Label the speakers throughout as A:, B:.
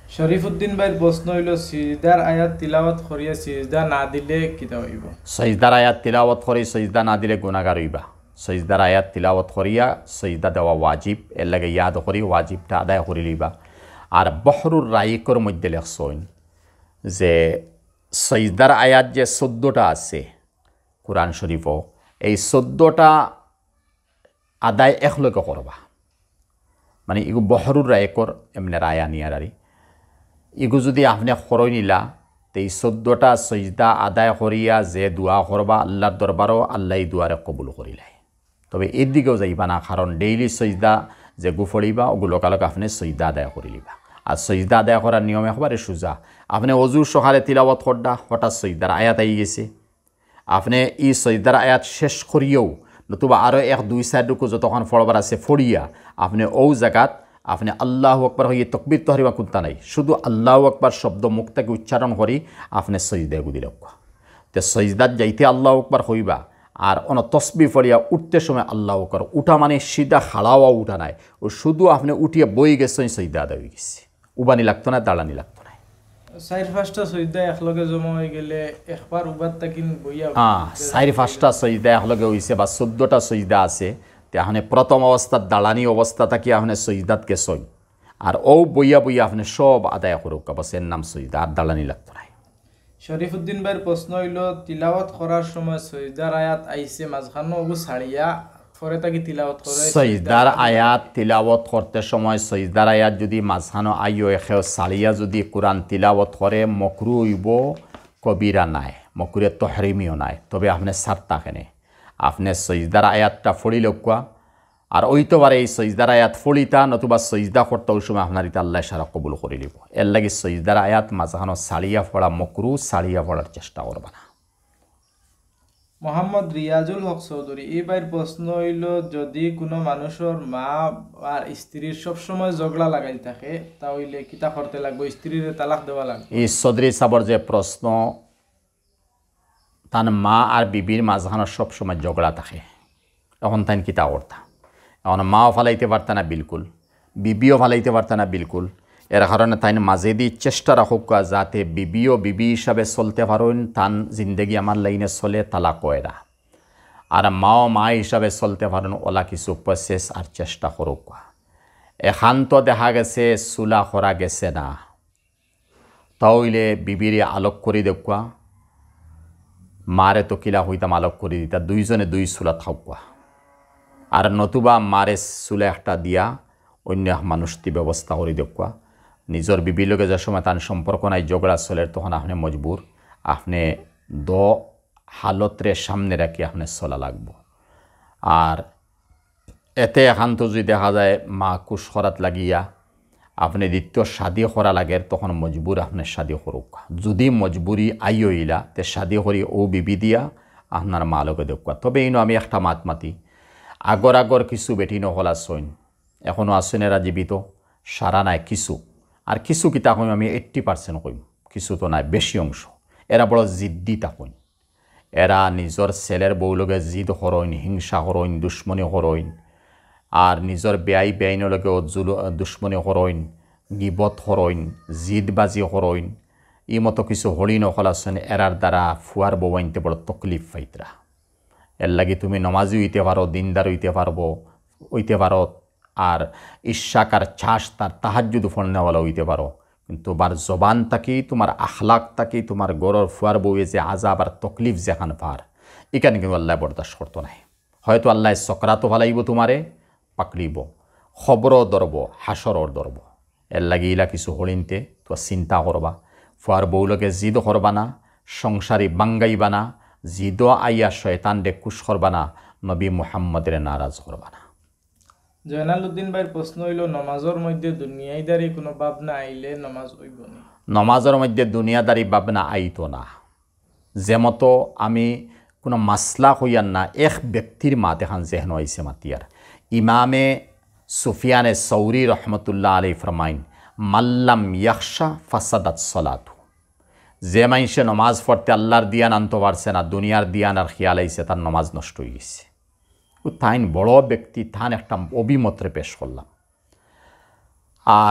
A: শরীফউদ্দিন ভাইয়ের প্রশ্ন হইল সিজদার আয়াত তিলাওয়াত করিয়া সিজদা না দিলে কিতা হইব?
B: সজদার আয়াত তিলাওয়াত করি সজদা না দিলে গুনাহগার হইবা। সজদার আয়াত তিলাওয়াত করিয়া সজদা দেওয়া ওয়াজিব, এর লাগে ইয়াদ করি ওয়াজিবটা আদায় করে লইবা। আর বহরুর রাইকর মধ্যে লেখছইন যে সজদার আয়াত যে 14টা আছে কোরআন শরীফও, এই 14টা আদায় একলগে করবা। মানে এগু বহরুর রাইকর এমনি রায়া নিয়ারারি এগু যদি আপনি খরই নিলা তো এই 14টা সজদা আদায় করিয়া যে দোয়া করবা আল্লাহর দরবারও আল্লাহ এই দোয়ারে কবুল করিলাই। তবে এর দিকেও যাইবা না, কারণ ডেইলি সজদা যে গু ফড়িবা ওগুলো কালকে আপনি সজদা আদায় করে লিবা। আর সজদা আদায় করার নিয়ম একবারে সোজা। আপনি অজুর সকালে তিলাওয়াত করডা, হঠাৎ সজদার আয়াত আই গেছে, আপনি এই সজদার আয়াত শেষ করিয়েও নতুবা আরও 1-2-4 রুকু যতক্ষণ ফড়বার আছে ফড়িয়া আপনি ও জায়গাত আপনি আল্লাহু আকবার হইয়ে তকবির তো হারিবা কুন্তা নাই, শুধু আল্লাহু আকবার শব্দ মুখ থেকে উচ্চারণ করি আপনি সজদা গুদি রাখবা। তো সজদাত যাইতে আল্লাহু আকবার হইবা আর অন তসবি ফড়িয়া উঠতে সময় আল্লাহু আকবার উঠা মানে সিধা খাড়াওয়া উঠা নাই, ও শুধু আপনি উঠিয়ে বই গেছেন সজদা আদায় হয়ে গেছে, উবানি লাগতো না, দাঁড়ানি লাগতো না।
A: 4-5টা সজদা একলগে জমা হয়ে গেলে একবার উবার তাকিন বইয়া
B: 4-5টা সজদা একলগে হইছে বা 14টা সজদা আছে, তাহলে প্রথম অবস্থাত দাঁড়ানি অবস্থা থাকি আপনি সজদাত গেছই আর ও বইয়া বইয়া আপনি সব আদায় করুক, বাস এর নাম সজদা, আর দাঁড়ানি লাগতো না।
A: শরীফউদ্দিন ভাইয়ের প্রশ্ন হইল তিলাওয়াত করার সময় সজদার আয়াত আইছে মাঝখানো ওগু ছাড়িয়া পরে তাকে তিলাওয়াত করে
B: সজদার আয়াত তিলাওয়াত করতে সময় সজদার আয়াত যদি মাঝখানো আইও এখেও ছাড়িয়া যদি কোরআন তিলাওয়াত করে মকরু হইব, কবিরা নাই, মকরুয়ে তহরিমিও নাই, তবে আপনি সারতা কেনে আপনি সজদার আয়াতটা ফড়ি লকুয়া আর ওইতো পারে এই সজদার আয়াত ফড়িতা নতুবা সজদা করতে ওই সময় আপনার ইতা আল্লাহ সারা কবুল করে লিব। এর লাগে সজদার আয়াত মাঝখানো ছাড়িয়া পড়া মকরু, ছাড়িয়া পড়ার চেষ্টা করবা না।
A: মোহাম্মদ রিয়াজুল হক চৌধুরী এই ভাইয়ের প্রশ্ন হইল যদি কোনো মানুষের মা আর স্ত্রীর সবসময় ঝগড়া লাগাই থাকে তাহলে কিতা করতে লাগবে, স্ত্রীর তালাক দেওয়া লাগবে?
B: এই চৌধুরী সাবর যে প্রশ্ন, তার মা আর বিবির মাঝখানো সবসময় ঝগড়া থাকে, এখন তাই কিতা করতা? এখন মাও ফালাইতে পারত না বিলকুল, বিবিও ফালাইতে পারত না বিলকুল, এর কারণে তাই মাঝে দিয়ে চেষ্টা রাখুক যাতে বিবিও বিবি হিসাবে চলতে পারেন, তান জিন্দগি আমার লাইনে চলে তালাক কয়রা, আর মাও মা হিসাবে চলতে পারেন ওলা কিছু প্রসেস আর চেষ্টা করুক। এখান তো দেখা গেছে চুলা করা গেছে না, তাহলে বিবিরে আলোক করে দেখুয়া, মারে তো কিলা হইতাম আলোক করে দিতা, দুইজনে দুই চুলা থাকুয়া, আর নতুবা মারে চুলা একটা দিয়া অন্য মানুষটি ব্যবস্থা করে দেখুয়া। নিজের বিবির লগে যে সময় তার সম্পর্ক নাই ঝগড়া চলে তখন আপনি মজবুর, আপনি হালতরে সামনে রাখি আপনি চলা লাগবো। আর এতে এখান তো যদি দেখা যায় মা কুশ করাত লাগিয়া আপনি দ্বিতীয় শাদি করা লাগে তখন মজবুর আপনি শাদি করুক। যদি মজবুরি আইলা তে শাদি করি ও বিবি দিয়া আপনার মা লগে দেখুয়া। তবে ইনো আমি একটা মাত মাতি, আগর কিছু বেটি নহল আসইন, এখনও আসইন, এরা জীবিত সারা নাই কিছু, আর কিছু কিতা কইম আমি 80% কইম, কিছু তো নাই বেশি অংশ। এরা বড় জিদ্দি তাকইন, এরা নিজের ছেলের বউ লগে জিদ করইন, হিংসা করইন, দুশ্মনী করইন, আর নিজের বেআইনের লগে দুশ্মনী করইন, গিবত করইন, জিদবাজি করইন, ই মতো কিছু হলি নকল আছেন, এরার দ্বারা ফুয়ার বউ আনতে বড় তকলিফ পাইতরা। এর লাগি তুমি নমাজি হইতে পারো, দিনদার হইতে পারো, আর ইশাকার ছাস তার তাহাজ্জুদ ফলনেওয়ালা হইতে পারো, কিন্তু তোমার জবান থাকি, তোমার আখলাক থাকি, তোমার গরর ফুয়ার বউয়ে যে আজাব আর তকলিফ যেখান পার, এখানে কিন্তু আল্লাহ বরদাস্ত করতো নাই। হয়তো আল্লাহ চক্রাতো ভালাইব, তোমারে পাকড়িব, খবরও ধরব, হাসরও ধরব। এর লাগি ইলা কিছু হলিনতে তো চিন্তা করবা, ফুয়ার বউলকে জিদ করবা না, সংসারী বাঙ্গাইবা না, জিদ আইয়া শয়তান ডে কুশ করবা না, নবী মুহাম্মদের নারাজ করবা না।
A: জয়নালউদ্দিন ভাইয়ের প্রশ্ন হইল নমাজের মধ্যে দুনিয়াদারি কোনো ভাবনা আইলে নমাজ হইব না?
B: নমাজের মধ্যে দুনিয়াদারি ভাবনা আইতো না। যেমতো আমি কোনো মাসলা হইয়ান না, এক ব্যক্তির মাত এখান যেহেন আইসে মাতিয়ার ইমামে সুফিয়ানে সৌরি রহমতুল্লাহ আলাই ফরমাইন, মাল্লাম ইয়াকশা ফাসাদাত সলাতু, যে মাইসে নমাজ পড়তে আল্লাহর দিয়ান আনতে পারছে না, দুনিয়ার দিয়ান আর খেয়াল আইছে, তার নমাজ নষ্ট হয়ে গেছে। তাইন বড় ব্যক্তি, তান একটা অভিমতরে পেশ করলাম। আর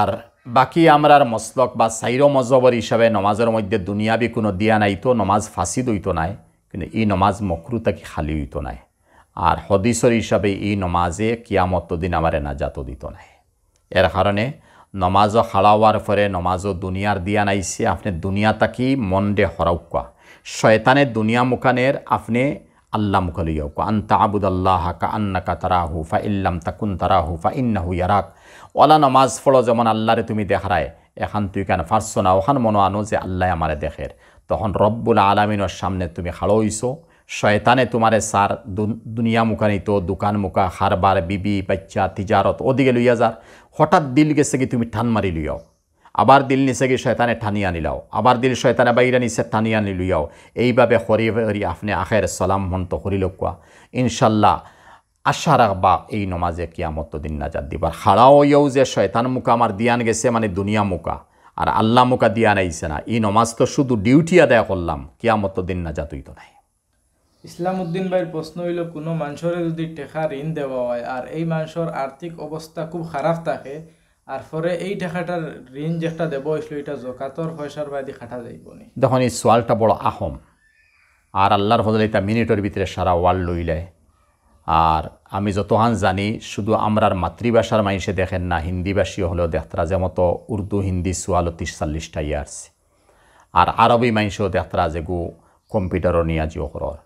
B: বাকি আমরার মসলক বা সাইর মজবর হিসাবে নমাজের মধ্যে দুনিয়াবি কোনো দিয়া নাই তো নমাজ ফাঁসি দইতো নাই, কিন্তু এই নমাজ মকরু তাকি খালি হইতো নাই। আর হদিসর হিসাবে এই নমাজে কিয়ামত দিন আমারে নাজাত দিত নাই। এর কারণে নমাজও হারাওয়ার পরে নমাজও দুনিয়ার দিয়া নাইছে, আপনি দুনিয়া তাকি মন দে হরাউকা শয়তানের দুনিয়া মুখানের আপনি আল্লাহ মুখা লইয়াউকা আন্তা আবুদাল্লাহ কা আন্নাকা তারাহু ফা ইল্লাম তাকুন তারাহু ফা ইন্নাহু ইয়ারাক। ওলা নমাজ পড়ো যেমন আল্লাহরে তুমি দেখারায়, এখন তুই কেন পারছো না ওখান মনে আনো যে আল্লাহ আমারে দেখের, তখন রব্বুল আলামিনের সামনে তুমি খাড়ো হইছো। শয়তানে তোমারে সার দুনিয়া মুখা নিত, দোকান মুখা হারবার বিবি বাচ্চা তিজারত ওদিকে লইয়া যার, হঠাৎ দিল গেছে কি তুমি ঠান মারি লইয়াও, আবার দিল নিছে কি শয়তানে ঠানিয়া নিলাও, আবার দিল শয়তানে বাইরে নিছে ঠানিয়া নি লইয়াও। এইভাবে হরি হরি আপনি আখের সালাম মন্ত হরি লোকা ইনশাল্লাহ আশা রাখবা এই নমাজে কিয়ামত দিন নাজাত দিবার। হারাও ইয়েও যে শয়তান মুখা আমার দিয়ান গেছে মানে দুনিয়া মুখা, আর আল্লাহ মুখা দিয়া নাইছে না, এই নমাজ তো শুধু ডিউটি আদায় করলাম, কিয়ামত দিন নাজাত হইতো নাই।
A: ইসলাম উদ্দিন ভাইয়ের প্রশ্ন হইল, কোনো মানুষের যদি টেকা ঋণ দেওয়া হয় আর এই মানুষের আর্থিক অবস্থা খুব খারাপ থাকে, আর পরে এই টাকাটার ঋণ যেটা দেব হয়েছিল এটা জকাতর পয়সার বাইরে খাটা যাইব নি?
B: দেখুন এই সোয়ালটা বড় আহম, আর আল্লাহর ফজলে এটা মিনিটের ভিতরে সারা ওয়ার্ল্ড লইলে। আর আমি যতহান জানি শুধু আমরার মাতৃভাষার মানুষে দেখেন না, হিন্দিভাষী হলেও দেখতরা, যেমতো উর্দু হিন্দি 44-40টা ইয়ার্স, আর আরবি মানুষও দেখতরা যেগু কম্পিউটারও নিয়ে জিও করর।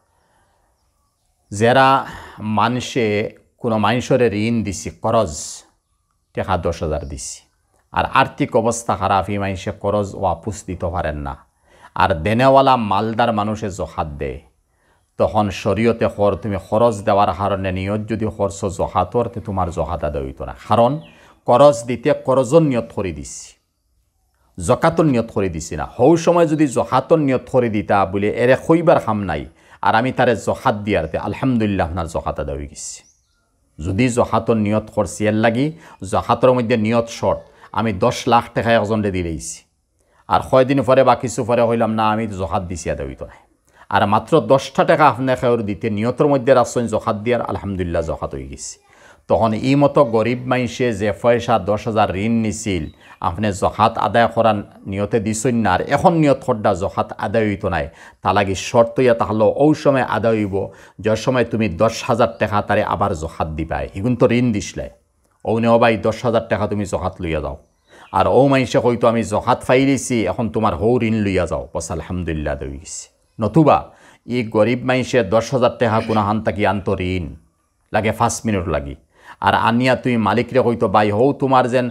B: যারা মানুষে কোনো মানুষের ঋণ দিছি করজ টাকা 10,000 দিছি, আর আর্থিক অবস্থা খারাপ, এই মানুষে করজ ওয়াপুস দিতে পারেন না, আর দেনেওয়ালা মালদার মানুষে জহাত দেয়, তখন শরীয়তে খর তুমি খরচ দেওয়ার কারণে নিয়ত যদি খরচ জহাতর তে তোমার জহাত আদায় হইতো না। কারণ করজ দিতে করজর নিয়ত করে দিছি, জকাতর নিয়ত করে দিছি না। হৌ সময় যদি জহাতর নিয়ত করে দিতা বলে এরে খইবার খাম নাই, আর আমি তারে জহাত দিয়ারতে আলহামদুলিল্লাহ আপনার জহাত আদায় হয়ে গেছি। যদি জহাতর নিয়ত করছি এর লাগি জহাতর মধ্যে নিয়ত শর্ট, আমি 10 লাখ টাকা একজনরে দিলেইছি, আর কয়দিন পরে বা কিছু পরে হইলাম না আমি জহাত দিছি আদায় হইতো না, আর মাত্র 10টা টাকা আপনার খেয়র দিতে নিয়তর মধ্যে রাখছেন জহাত দিয়ার, আলহামদুলিল্লাহ জহাত হয়ে গেছে। তখন এই মতো গরিব মানুষে যে পয়সা 10,000 ঋণ নিছিল, আপনি জহাত আদায় করার নিয়তে দিছেন না, আর এখন নিয়ত করডা জহাত আদায় হইতো নাই, তা লাগি শর্ত ইয়া তাহলে ও সময় আদায় হইব যে সময় তুমি 10,000 টাকা তারে আবার জহাত দিবাই, এগুন তো ঋণ দিসলে ও নেও ভাই 10,000 টাকা তুমি জহাত লইয়া যাও, আর ও মানুষে হয়তো আমি জহাত ফাইলিছি এখন তোমার হৌ ঋণ লইয়া যাও, বস আলহামদুলিল্লাহ আদায় হয়ে গেছে। নতুবা এই গরিব মানুষে 10,000 টাকা কোনো হান থাকি আনত ঋণ লাগে 5 মিনিট লাগি, আর আনিয়া তুমি মালিকরে হয়তো বাই হৌ তোমার যেন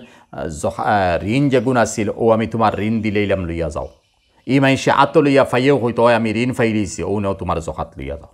B: ঋণ যেগুণ আছিল ও আমি তোমার ঋণ দিলেইলাম লইয়া যাও, এই মানুষে আত লইয়া ফাইয়েও হয়তো আমি ঋণ ফাইলিছি ও নেও তোমার জহাত লইয়া যাও।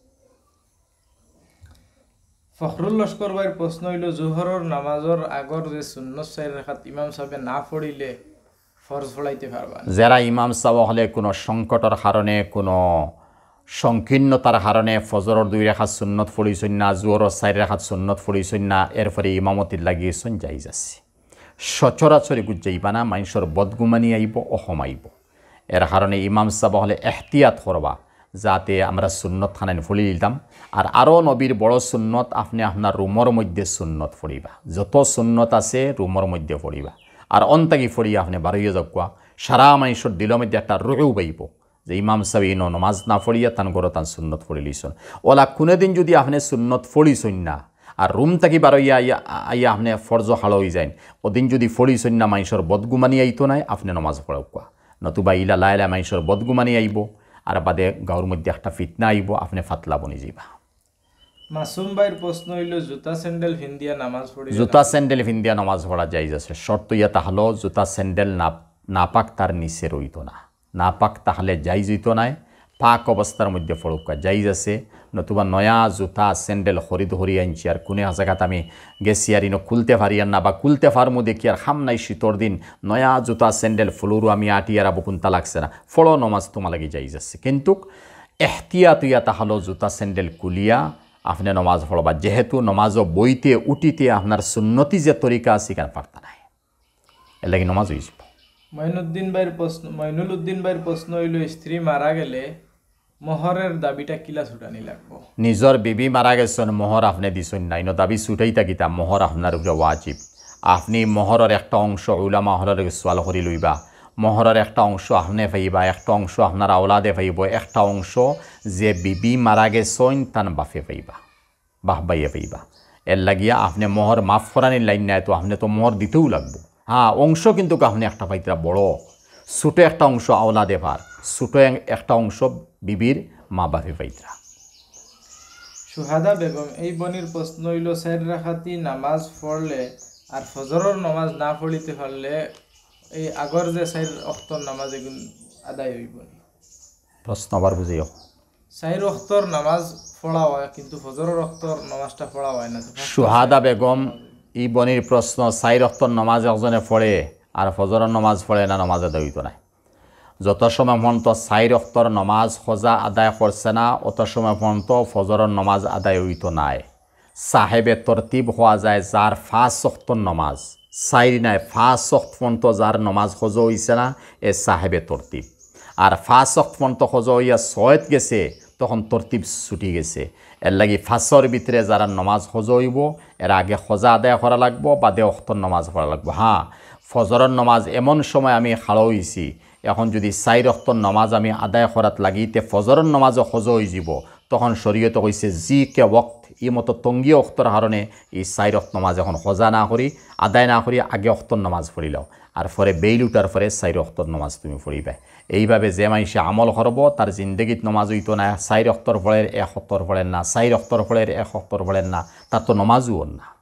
A: ফখরুল লস্কর ভাইয়ের প্রশ্ন হইল, জোহরের নামাজের আগর যে সুন্নত 4 রাকাত ইমাম সাহেবে না পড়িলে ফরজ পড়াইতে পারবা?
B: যারা ইমাম সাহেব হলে কোনো সংকটের কারণে কোনো সংকীর্ণতার কারণে ফজরের 2 রাকাত সুন্নত পড়িছেন না, জোহরের 4 রাকাত সুন্নত পড়িছেন না, এরপরে ইমামতির লাগিয়েছেন, যাইজ আছে। সচরাচরি গুজাইবা না, মানুষের বদগুমানি আইব অহম আইব, এর কারণে ইমাম সাহেব হলে এহতিয়াত করবা যাতে আমরা সুন্নত খানায় ফলি দিতাম। আর আরও নবীর বড় সুন্নত আপনি আপনার রুমের মধ্যে সুন্নত ফড়িবা, যত সুন্নত আছে রুমের মধ্যে ফড়িবা, আর অন্তাকি ফড়িয়া আপনি বারইয়া যাওয়া সারা মানুষের দিলের মধ্যে একটা রুহেও পাইব যে ইমাম সাহেব ইনো নমাজ না ফড়িয়া তান গড় তান সুন্নত ফড়ি লইছেন। ওলা কোনোদিন যদি আপনি সুন্নত ফড়িছেন না আর রুম থাকি বারইয়া আইয়া আপনি ফরজ হাল হয়ে যায়, ওদিন যদি ফড়িছেন না মানুষের বদগুমানি আইতো নাই, আপনি নমাজ পড়াওয়া, নতুবা ইলা লাইলা মানুষের বদগুমানি আইব, আর বাদে গাঁর মধ্যে একটা ফিতনা আইব, আপনি ফাতলা বনি যাইবা।
A: মাসুম ভাইয়ের প্রশ্ন হইল, জুতা স্যান্ডেল ভিন্দিয়া নামাজ পড়ি?
B: জুতা স্যান্ডেল ভিন্দিয়া নামাজ পড়া যাইজ আছে, শর্ত ইয়া তাহলে জুতা স্যান্ডেল নাপাক তার নিচে রইত না, নাপাক তাহলে যাইজ হইত নাই, পাক অবস্থার মধ্যে ফড়কা যাইজ আছে। নতুবা নয়া জুতা স্যান্ডেল খরিদ হরি আনছি, আর কোনে জায়গাত আমি গেছি আর ইনো খুলতে পারিয়ার না বা খুলতে পারমু দেখি আর খাম নাই শীতর দিন, নয়া জুতা স্যান্ডেল ফুলুরু আমি আটি আর বকুনতা লাগছে না, ফলো নমাজ তোমার লাগে যাইজ আছে। কিন্তু এহতিয়াত ইয়া তাহলে জুতা স্যান্ডেল কুলিয়া আপনি নমাজ পড়বা, যেহেতু নমাজ বইতে উঠিতে আপনার সুন্নতি যে তরিকা আছে কেন পারতা নাই, এর লাগে নমাজ হয়ে যাব।
A: মইনুল উদ্দিন ভাইয়ের প্রশ্ন হইল, স্ত্রী মারা গেলে মোহরের দাবিটা কিলা ছুটানি লাগবো?
B: নিজর বিবি মারা গেছেন মোহর আপনি দিছেন না, ইনো দাবি ছুটাই থাকিতা মোহর আপনার উপরে ওয়াজিব। আপনি মহরের একটা অংশ উলামা হলের সোয়াল করি লইবা, মহরের একটা অংশ আপনি পাইবা, একটা অংশ আপনার আওলাদে পাইব, একটা অংশ যে বিবি মারা গেছইন তান বাফে পাইবা, বাহ বাইয়ে পাইবা। এর লাগিয়া আপনি মহর মাফ করানির লাইন নাই তো আপনি তো মহর দিতেও লাগবো। হ্যাঁ, অংশ কিন্তু আপনি একটা পাইতরা বড়, ছোটো একটা অংশ আওলাদে পার, ছোটো একটা অংশ বিবির মা বাপে পাইতরা।
A: সুহাদা বেগম এই বনির প্রশ্ন হইল 4 রাকাতি নামাজ পড়লে আর ফজরের নামাজ না পড়িতে পারলে এই আগর যে 4 ওয়াক্তর নামাজ এগুলো আদায় হইব নি?
B: প্রশ্ন আবার বুঝিও।
A: 4 ওয়াক্তর নামাজ পড়া হয় কিন্তু ফজরের ওয়াক্তর নামাজটা পড়া হয় না।
B: সুহাদা বেগম ই বনির প্রশ্ন 4 ওয়াক্তর নামাজ একজনে পড়ে আর ফজরের নামাজ পড়ে না, নামাজ আদায় হইতো না। যত সময় পর্যন্ত 4 ওয়াক্তর নামাজ খোঁজা আদায় করছে না অত সময় পর্যন্ত ফজরের নামাজ আদায় হইতো নাই। সাহেবে তরতিব হওয়া যায় যার 5 ওয়াক্তর নামাজ 4 নাই 5 ওয়াক্ত পর্যন্ত যার নামাজ খোঁজা হইছে না এ সাহেবে তরতিব। আর 5 ওয়াক্ত পর্যন্ত খোঁজা হইয়া 6 গেছে তখন তরতিব ছুটি গেছে। এর লাগি 5-এর ভিতরে যারা নামাজ খোঁজা হইব এর আগে খোঁজা আদায় করা লাগবো, বাদে ওয়াক্তর নামাজ পড়া লাগবো। হ্যাঁ, ফজরের নামাজ এমন সময় আমি খাড়া হইছি, এখন যদি 4 ওয়াক্তর নামাজ আমি আদায় করাত লাগিতে ফজরের নামাজও খোঁজা হয়ে যাব, তখন শরীয়ত কইছে জি কে ওয়াক্ত ই মতো তঙ্গীয় ওয়াক্তর কারণে এই 4 ওয়াক্ত নামাজ এখন খোঁজা না করি আদায় না করি আগে ওয়াক্তর নামাজ পড়িলাও, আর পরে বেইল উঠার পরে 4 ওয়াক্তর নামাজ তুমি পড়িবে। এইভাবে যে মানুষে আমল করব তার জিন্দগিত নামাজ হইতো না। 4 ওয়াক্তর পড়ের 1 ওয়াক্তর পড়েন না, 4 ওয়াক্তর পড়ের 1 ওয়াক্তর পড়েন না, তার তো নামাজও না।